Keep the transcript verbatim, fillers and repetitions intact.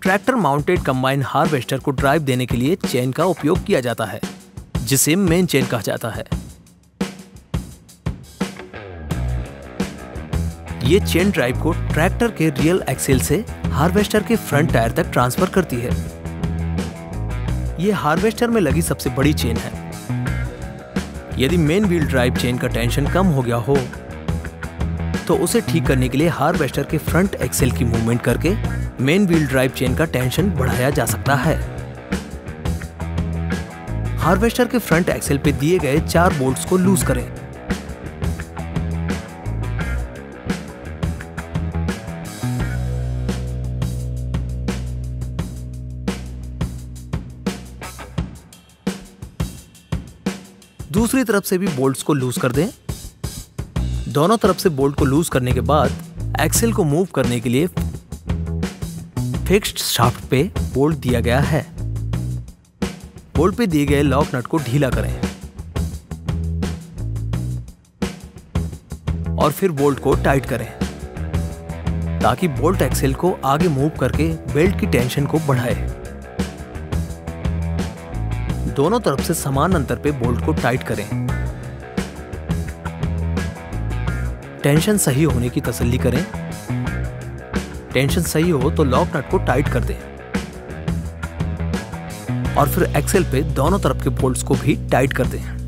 Tractor mounted combine harvester को drive देने के लिए चेन का उपयोग किया जाता है, जिसे मेन चेन कहा जाता है। ये चेन ड्राइव को ट्रैक्टर के रियल एक्सेल से हार्वेस्टर के फ्रंट टायर तक ट्रांसफर करती है। ये हार्वेस्टर में लगी सबसे बड़ी चेन है। यदि मेन व्हील ड्राइव चेन का टेंशन कम हो गया हो तो उसे ठीक करने के लिए हार्वेस्टर के फ्रंट एक्सेल की मूवमेंट करके मेन व्हील ड्राइव चेन का टेंशन बढ़ाया जा सकता है। हार्वेस्टर के फ्रंट एक्सेल पे दिए गए चार बोल्ट्स को लूज करें। दूसरी तरफ से भी बोल्ट्स को लूज कर दें। दोनों तरफ से बोल्ट को लूज करने के बाद एक्सेल को मूव करने के लिए फिक्स्ड शाफ्ट पे बोल्ट दिया गया है। बोल्ट पे दिए गए लॉक नट को ढीला करें और फिर बोल्ट को टाइट करें ताकि बोल्ट एक्सेल को आगे मूव करके बेल्ट की टेंशन को बढ़ाए। दोनों तरफ से समान अंतर पे बोल्ट को टाइट करें। टेंशन सही होने की तसल्ली करें। टेंशन सही हो तो लॉक नट को टाइट कर दें और फिर एक्सेल पे दोनों तरफ के बोल्ट्स को भी टाइट कर दें।